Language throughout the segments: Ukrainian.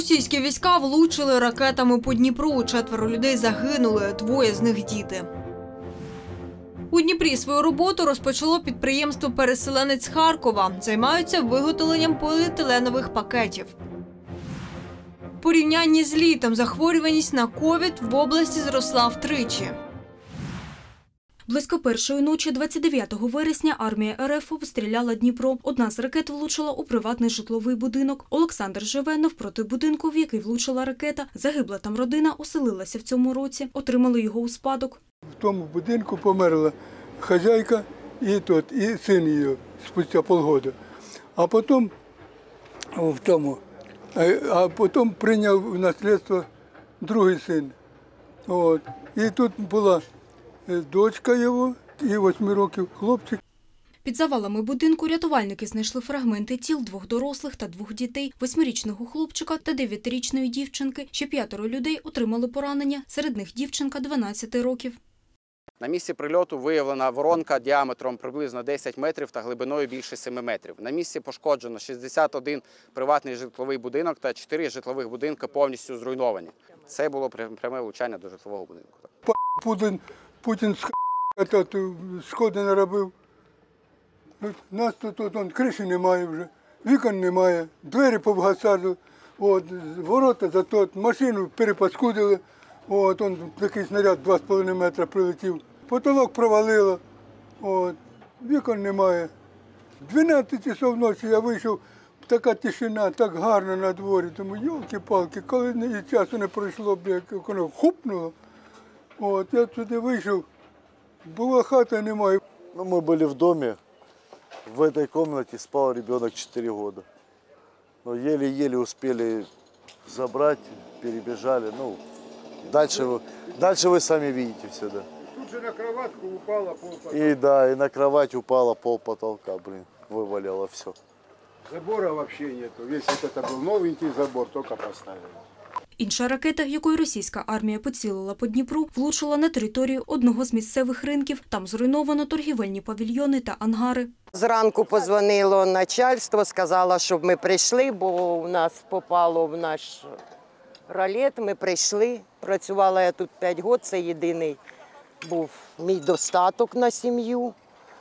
Російські війська влучили ракетами по Дніпру. 4 людей загинули, 2 з них – діти. У Дніпрі свою роботу розпочало підприємство «Переселенець» з Харкова. Займаються виготовленням поліетиленових пакетів. В порівнянні з літом захворюваність на ковід в області зросла втричі. Близько першої ночі 29 вересня армія РФ обстріляла Дніпро. Одна з ракет влучила у приватний житловий будинок. Олександр живе навпроти будинку, в який влучила ракета. Загибла там родина, оселилася в цьому році. Отримали його у спадок. В тому будинку померла хазяйка і син її спустя полгода. А потім прийняв в наслідство другий син. І тут була дочка його і 8 років хлопчик. Під завалами будинку рятувальники знайшли фрагменти тіл 2 дорослих та 2 дітей, 8-річного хлопчика та 9-річної дівчинки. Ще 5 людей отримали поранення, серед них дівчинка 12 років. На місці прильоту виявлена воронка діаметром приблизно 10 метрів та глибиною більше 7 метрів. На місці пошкоджено 61 приватний житловий будинок та 4 житлових будинки повністю зруйновані. Це було пряме влучання до житлового будинку. Путін шкоди наробив. Нас тут криші немає вже, вікон немає, двері повгасали, ворота машину перепаскудили. Такий снаряд 2,5 метра прилетів. Потолок провалило, вікон немає. 12 часов ночі я вийшов, така тишина, так гарно на дворі. Думаю, йолки-палки, коли часу не пройшло, як воно хупнуло. Я сюди вийшов, була хата, немає. Мы были в доме, в этой комнате спал ребенок 4 года. Но еле-еле успели забрать, перебежали. Дальше вы сами видите все, да. Тут же на кроватку упала полпотолка. И на кровать упала полпотолка, вывалило все. Забора вообще нету. Весь это был новенький забор, только поставили. Інша ракета, якою російська армія поцілила по Дніпру, влучила на територію одного з місцевих ринків. Там зруйновано торгівельні павільйони та ангари. Зранку подзвонило начальство, сказало, щоб ми прийшли, бо у нас попало в наш ролет. Ми прийшли. Працювала я тут 5 років, це єдиний був мій достаток на сім'ю.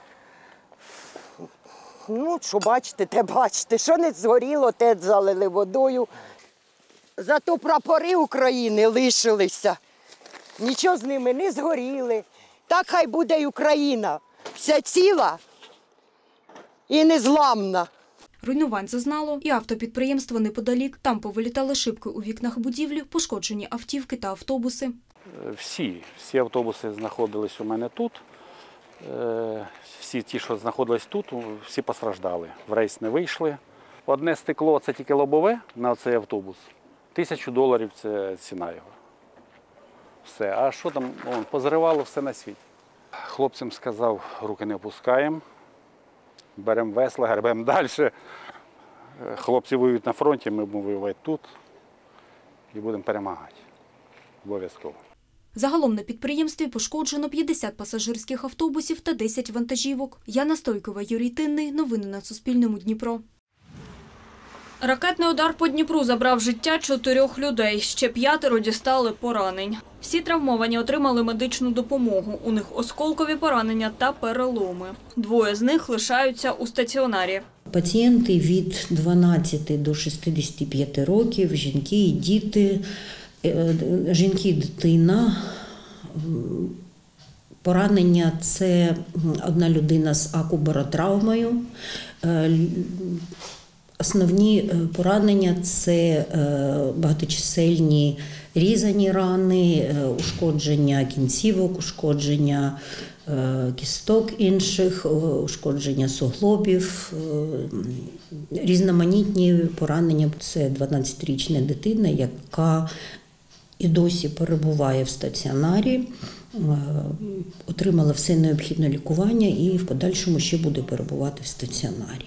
Що бачите, те бачите. Що не згоріло, те залили водою. Зато прапори України лишилися. Нічого з ними не згоріли. Так хай буде й Україна. Вся ціла і незламна. Руйнувань зазнало і автопідприємство неподалік. Там повилітали шибки у вікнах будівлі, пошкоджені автівки та автобуси. Всі автобуси знаходились у мене тут. Всі ті, що знаходились тут, всі постраждали. В рейс не вийшли. Одне стекло – це тільки лобове на цей автобус. $1000 – це ціна його. Все. А що там? Позривало все на світ. Хлопцям сказав, руки не опускаємо. Беремо весла, гребемо далі. Хлопці воюють на фронті, ми будемо воювати тут і будемо перемагати. Обов'язково. Загалом на підприємстві пошкоджено 50 пасажирських автобусів та 10 вантажівок. Яна Стойкова, Юрій Тинний. Новини на Суспільному. Дніпро. Ракетний удар по Дніпру забрав життя 4 людей. Ще 5 дістали поранень. Всі травмовані отримали медичну допомогу. У них осколкові поранення та переломи. 2 з них лишаються у стаціонарі. Пацієнти від 12 до 65 років, жінки і діти. Жінки і дитина. Поранення – це одна людина з акубаротравмою. Основні поранення – це багаточисельні різані рани, ушкодження кінцівок, ушкодження кісток інших, ушкодження суглобів, різноманітні поранення. Це 12-річна дитина, яка і досі перебуває в стаціонарі, отримала все необхідне лікування і в подальшому ще буде перебувати в стаціонарі.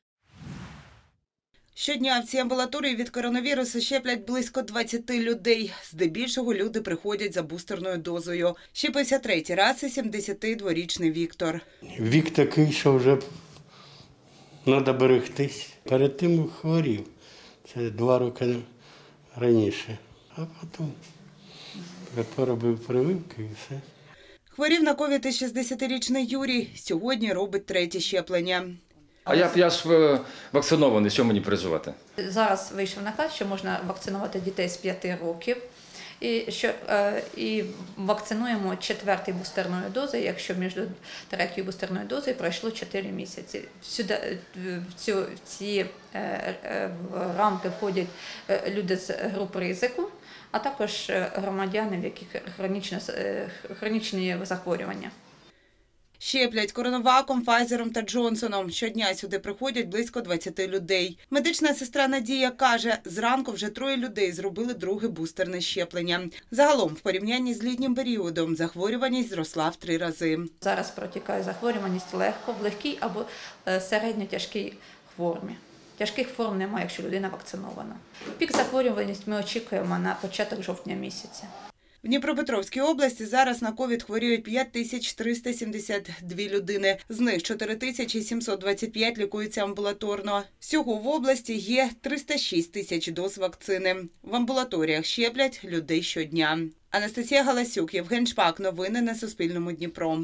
Щодня в цій амбулаторії від коронавірусу щеплять близько 20 людей. Здебільшого люди приходять за бустерною дозою. Щепився 3-й раз і 72-річний Віктор. Вік такий, що вже треба берегтись. Перед тим хворів. Це 2 роки раніше, а потім поробив прививки і все. Хворів на ковід і 60-річний Юрій. Сьогодні робить 3-є щеплення. А я ж вакцинований, що мені переживати? Зараз вийшов наказ, що можна вакцинувати дітей з 5 років. І вакцинуємо 4-ю бустерною дозою, якщо між 3-ю бустерною дозою пройшло 4 місяці. В ці рамки входять люди з груп ризику, а також громадяни, в яких хронічні захворювання. Щеплять коронаваком, Файзером та Джонсоном. Щодня сюди приходять близько 20 людей. Медична сестра Надія каже, зранку вже 3 людей зробили друге бустерне щеплення. Загалом, в порівнянні з літнім періодом, захворюваність зросла в 3 рази. Зараз протікає захворюваність легко, в легкій або середньо-тяжкій формі. Тяжких форм немає, якщо людина вакцинована. Пік захворюваності ми очікуємо на початок жовтня місяця. В Дніпропетровській області зараз на ковід хворіють 5372 людини. З них 4725 лікуються амбулаторно. Всього в області є 306 тисяч доз вакцини. В амбулаторіях щеплять людей щодня. Анастасія Галасюк, Євген Шпак. Новини на Суспільному. Дніпро.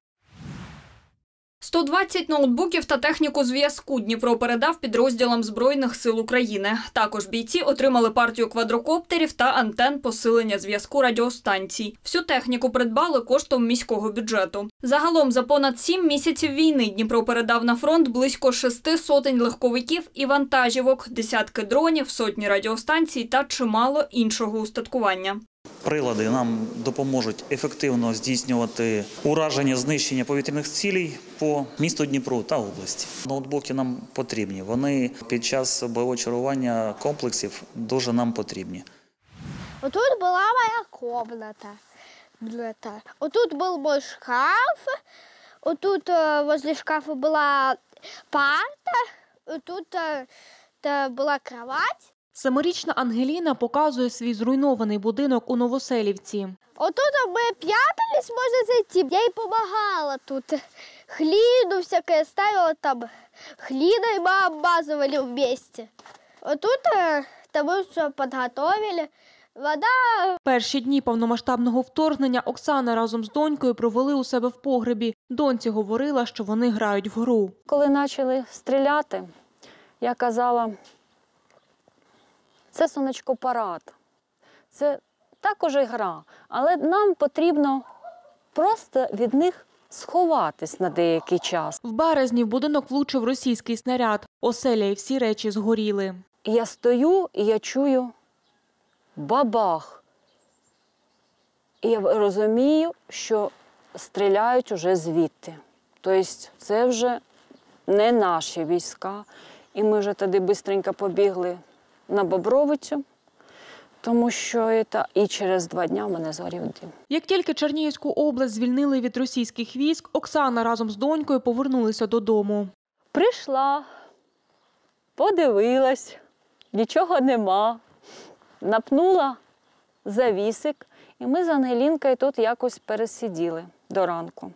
120 ноутбуків та техніку зв'язку Дніпро передав підрозділам Збройних сил України. Також бійці отримали партію квадрокоптерів та антен посилення зв'язку радіостанцій. Всю техніку придбали коштом міського бюджету. Загалом за понад 7 місяців війни Дніпро передав на фронт близько 600 легковиків і вантажівок, десятки дронів, сотні радіостанцій та чимало іншого устаткування. Прилади нам допоможуть ефективно здійснювати ураження, знищення повітряних цілей по місту Дніпру та області. Ноутбуки нам потрібні. Вони під час бойового чергування комплексів дуже нам потрібні. Отут була моя кімната. Отут був мій шкаф. Отут возле шкафу була парта. Отут була кровать. 7-річна Ангеліна показує свій зруйнований будинок у Новоселівці. Отут ми прятались, можна зайти. Я їй допомагала тут. Хліну всяке ставила там. Хліною ми обмазували вместе. Отут ми все підготовили. Вода. Перші дні повномасштабного вторгнення Оксана разом з донькою провели у себе в погребі. Доньці говорила, що вони грають в гру. Коли почали стріляти, я казала, це сонечко-парад, це також і гра, але нам потрібно просто від них сховатись на деякий час. В березні в будинок влучив російський снаряд. Оселя і всі речі згоріли. Я стою і я чую бабах. І я розумію, що стріляють уже звідти. Тобто це вже не наші війська. І ми вже тоді швидко побігли на Бобровицю, тому що і через 2 дні в мене згорів дім. Як тільки Чернігівську область звільнили від російських військ, Оксана разом з донькою повернулися додому. Прийшла, подивилась, нічого нема, напнула завісик, і ми з Ангелінкою тут якось пересиділи до ранку.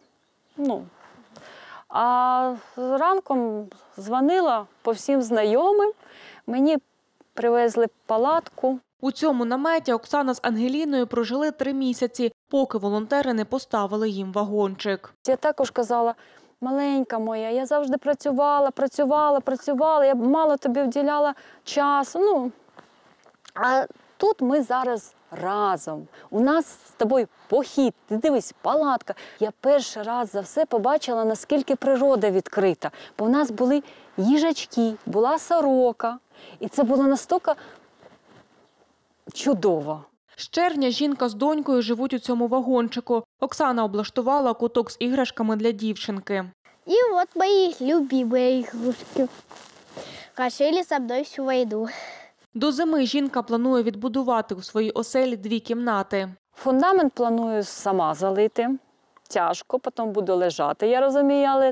А ранком дзвонила по всім знайомим, мені привезли палатку. У цьому наметі Оксана з Ангеліною прожили 3 місяці, поки волонтери не поставили їм вагончик. Я також казала, маленька моя, я завжди працювала, я мало тобі вділяла часу. А тут ми зараз разом. У нас з тобою похід, ти дивись, палатка. Я перший раз за все побачила, наскільки природа відкрита. Бо в нас були їжачки, була сорока. І це було настільки чудово. З червня жінка з донькою живуть у цьому вагончику. Оксана облаштувала куток з іграшками для дівчинки. І от мої любимі іграшки. Кашили зі мною всю війну. До зими жінка планує відбудувати у своїй оселі 2 кімнати. Фундамент планую сама залити. Тяжко, потім буду лежати, я розумію, але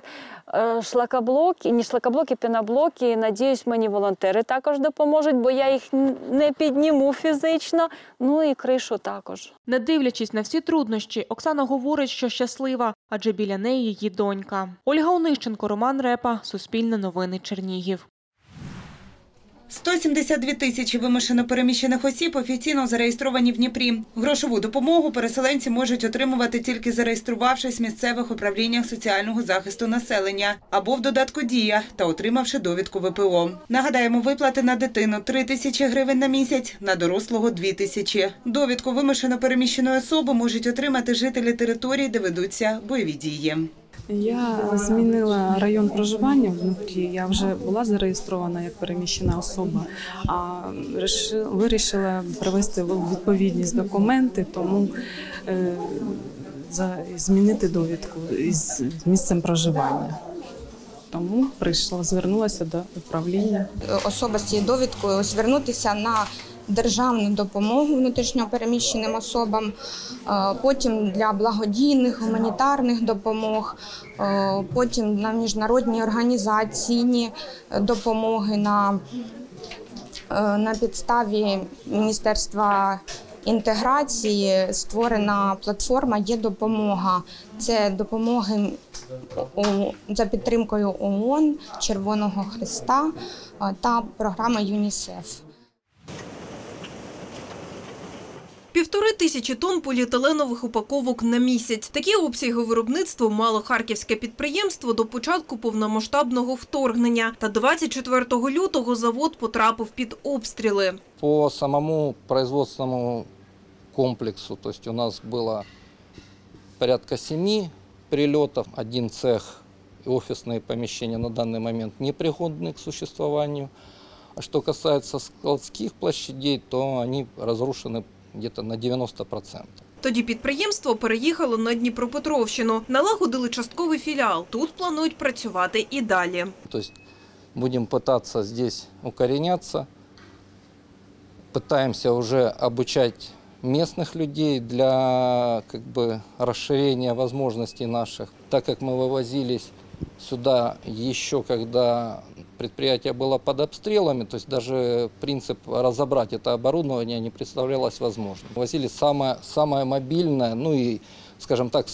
піноблоки, надіюсь, мені волонтери також допоможуть, бо я їх не підніму фізично, і кришу також. Не дивлячись на всі труднощі, Оксана говорить, що щаслива, адже біля неї її донька. Ольга Онищенко, Роман Репа, Суспільне новини, Чернігів. 172 тисячі вимушено переміщених осіб офіційно зареєстровані в Дніпрі. Грошову допомогу переселенці можуть отримувати тільки зареєструвавшись в місцевих управліннях соціального захисту населення або в додатку «Дія» та отримавши довідку ВПО. Нагадаємо, виплати на дитину – 3 тисячі гривень на місяць, на дорослого – 2 тисячі. Довідку вимушено переміщеної особи можуть отримати жителі територій, де ведуться бойові дії. Я змінила район проживання в Дніпрі, я вже була зареєстрована як переміщена особа, а вирішила привести в відповідність документи, тому змінити довідку із місцем проживання. Тому звернулася до управління. Особа з цією довідкою звернутися на державну допомогу внутрішньопереміщеним особам, потім для благодійних, гуманітарних допомог, потім на міжнародні організаційні допомоги на підставі Міністерства інтеграції створена платформа «Є-допомога». Це допомоги за підтримкою ООН, Червоного Хреста та програма ЮНІСЕФ. 1500 тонн поліетиленових упаковок на місяць. Такі обсяги виробництва мало харківське підприємство до початку повномасштабного вторгнення. Та 24 лютого завод потрапив під обстріли. По самому производственному комплексу, то есть у нас было порядка 7 прилетов, один цех и офисные помещения на данный момент непригодны к существованию. А что касается складских площадей, то они разрушены где-то на 90%. Тоді підприємство переїхало на Дніпропетровщину. Налагодили частковий філіал. Тут планують працювати і далі. То есть будем пытаться здесь укореняться. Пытаемся уже обучать местных людей для расширения возможностей наших. Так как мы вывозились сюда еще когда предприятие было под обстрелами, то есть даже принцип разобрать это оборудование не представлялось возможным. Возили самое мобильное, ну и, скажем так,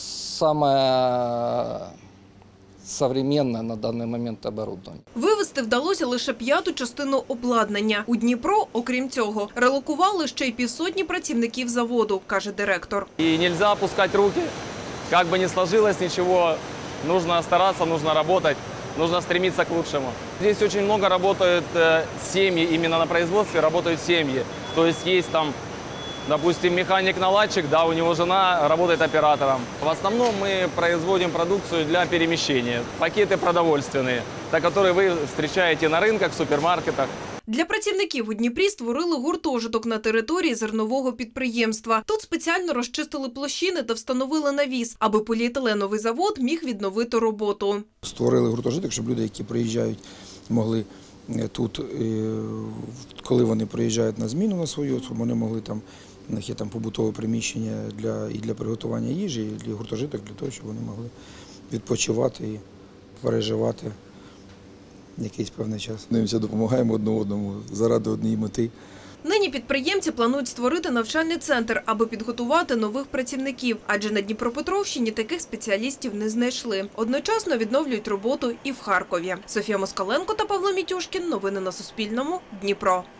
самое современне на даний момент оборудовання. Вивезти вдалося лише 1/5 частину обладнання. У Дніпро, окрім цього, релокували ще й 500 працівників заводу, каже директор. І не можна опускати руки, як би не сложилось нічого, нужно стараться, нужно работать, нужно стремиться к лучшему. Здесь очень много работают семьи, именно на производстве работают семьи. То есть есть там, допустим, механик-наладчик, да, у него жена работает оператором. В основном мы производим продукцию для перемещения, пакеты продовольственные, которые вы встречаете на рынках, в супермаркетах. Для працівників у Дніпрі створили гуртожиток на території зернового підприємства. Тут спеціально розчистили площини та встановили навіс, аби поліетиленовий завод міг відновити роботу. Створили гуртожиток, щоб люди, які приїжджають, могли тут, коли вони приїжджають на зміну на свою, вони могли там, у них є там побутове приміщення для приготування їжі, і для гуртожиток, для того, щоб вони могли відпочивати і переживати якийсь певний час. Ми допомагаємо одне одному заради однієї мети. Нині підприємці планують створити навчальний центр, аби підготувати нових працівників, адже на Дніпропетровщині таких спеціалістів не знайшли. Одночасно відновлюють роботу і в Харкові. Софія Москаленко та Павло Мітюшкін. Новини на Суспільному. Дніпро.